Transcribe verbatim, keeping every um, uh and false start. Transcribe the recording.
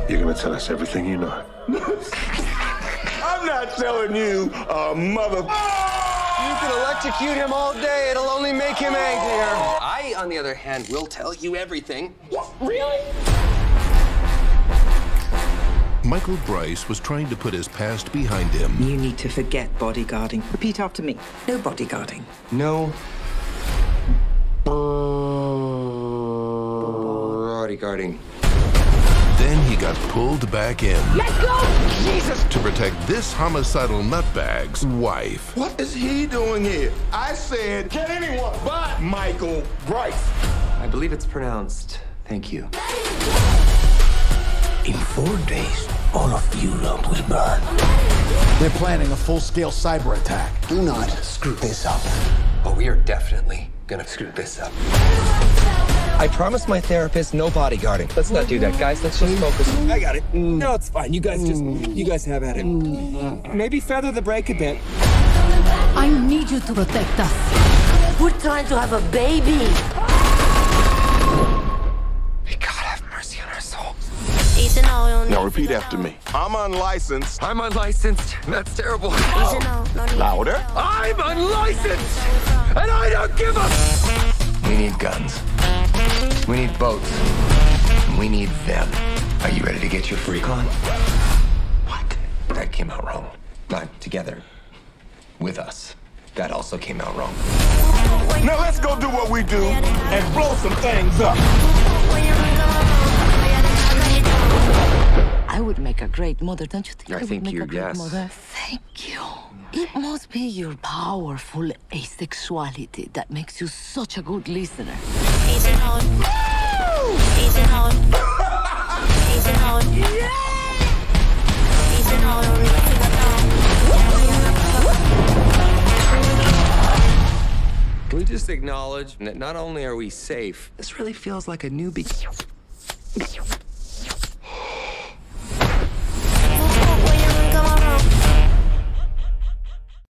You're gonna tell us everything you know. I'm not telling you, uh, mother. You can electrocute him all day. It'll only make him angrier. I, on the other hand, will tell you everything. What? Really? Michael Bryce was trying to put his past behind him. You need to forget bodyguarding. Repeat after me. No bodyguarding. No bodyguarding. Then he got pulled back in. Let's go! Jesus! To protect this homicidal nutbag's wife. What is he doing here? I said, get anyone but Michael Bryce. I believe it's pronounced thank you. In four days, all of Europe will burn. They're planning a full-scale cyber attack. Do not screw this up. But we are definitely gonna screw this up. I promised my therapist no bodyguarding. Let's not do that, guys. Let's just focus. I got it. No, it's fine. You guys just, you guys have at it. Maybe feather the brake a bit. I need you to protect us. We're trying to have a baby. May God have mercy on our souls. Now repeat after me. I'm unlicensed. I'm unlicensed. That's terrible. Louder. I'm unlicensed, and I don't give a... We need guns. We need boats. We need them. Are you ready to get your freak on? What? That came out wrong. Not together. With us. That also came out wrong. Now let's go do what we do and blow some things up. I would make a great mother, don't you think? I think would make you, a great yes. Mother? Thank you. It must be your powerful asexuality that makes you such a good listener. Easy on. Easy on. Easy on. Easy on. Can we just acknowledge that not only are we safe, this really feels like a new beginning.